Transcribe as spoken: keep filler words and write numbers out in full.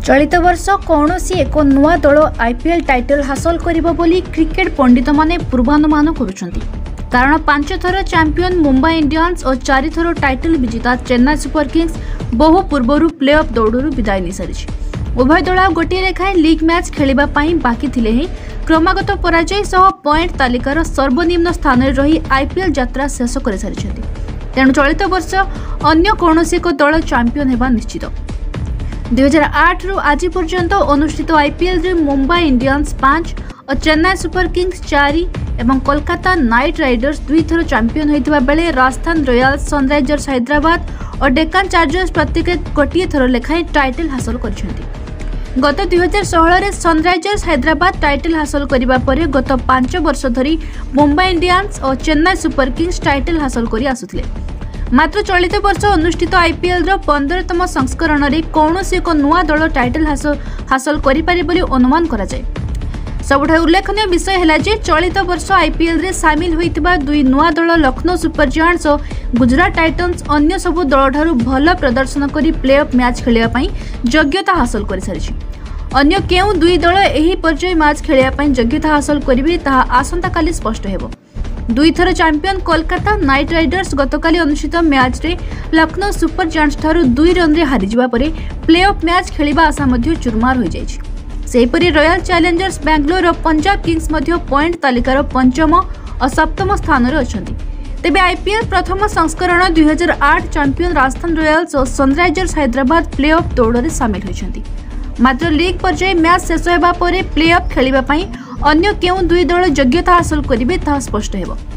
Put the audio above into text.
चलित वर्ष कौन एक नुआ दल आईपीएल टाइटल हासिल करिबो बोली क्रिकेट पंडित माने पूर्वानुमान करुछंती। कारण पांच थर चैंपियन मुंबई इंडियंस और चारि थर टाइटल विजेता चेन्नई सुपर किंग्स बहु पूर्व प्ले ऑफ दौड़ू विदाय नहीं सारी। उभय दल गोटे लेखाएं लीग मैच खेलिबा पई बाकी थिले ही क्रमागत पराजय सह पॉइंट तालिकार सर्वनिम्न स्थान में रही आईपीएल यात्रा शेष कर सारी। तेणु चलित वर्ष अन्य कौनसी एक दल चैंपियन हेबा निश्चित। दुई हजार आठ रु आज पर्यंत अनुष्ठित आईपीएल रे मुंबई इंडियंस पांच और चेन्नई सुपर किंग्स चारि एवं कोलकाता नाइट राइडर्स दुई थर चैंपियन होइतिबा बेले राजस्थान रॉयल्स, सनराइजर्स हैदराबाद और डेक्कन चार्जर्स प्रत्येक गोटे थर लेखाएं टाइटल हासिल करछंती। गत दुई हजार षोहल सनराइजर्स हैदराबाद टाइटल हासिल करिबा परे गत पांच वर्ष धरी मुंबई इंडियंस और चेन्नई सुपर किंग्स टाइटल हासिल करि आसुथिले। मात्र चलित वर्ष अनुष्ठित आईपीएल रो पंद्रहतम संस्करण रे कौनसी एक नुआ दल टाइटल हासिल हासिल करि पारे बोली अनुमान करा जाय। सबुठा उल्लेखनीय विषय है जे चलित वर्ष आईपीएल रे शामिल होइतिबा दुई नुआ दल लखनऊ सुपर जायंट्स और गुजरात टाइटन्स अन्य सबु दल ठारू भल प्रदर्शन करी प्ले ऑफ मैच खेलिया पई योग्यता हासिल कर सारिछि। अन्य केउ दुई दल एही पर्याय मैच खेलिया पई योग्यता हासिल करिवे ताहा आसंता काली स्पष्ट हेबो। दुई थर चैंपियन कोलकाता नाइट राइडर्स गतकाली अनुष्ठित मैच रे लखनऊ सुपर जायंट्स ठारू दुई रन रे हारि जिबा परे प्ले ऑफ मैच खेलिबा आशा मध्य चुरमार हो जायछि। सेहीपरि रॉयल चैलेंजर्स बेंगलोर और पंजाब किंग्स मध्य पॉइंट तालिकार पंचम और सप्तम स्थान रे अछंती। तेबे आईपीएल प्रथम संस्करण दुई हजार आठ चैंपियन राजस्थान रॉयल्स और सनराइजर्स हैदराबाद प्ले ऑफ दौड़ में सामिल होइछंती। मात्र लीग पर्याय मैच शेष होबा परे प्ले ऑफ खेलिबा पई अन्य केउ दुई दल योग्यता हासिल करिवे ताहा स्पष्ट हेबो।